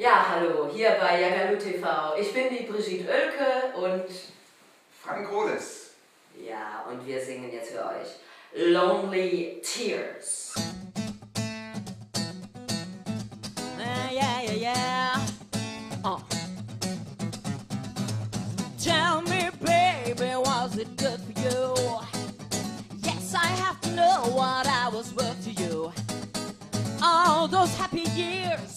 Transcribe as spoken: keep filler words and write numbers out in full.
Ja, hallo, hier bei Jagalu T V. Ich bin die Brigitte Oelke und Frank Rohles. Ja, und wir singen jetzt für euch Lonely Tears. Uh, yeah, yeah, yeah. Oh. Tell me, baby, was it good for you? Yes, I have to know what I was worth to you. All those happy years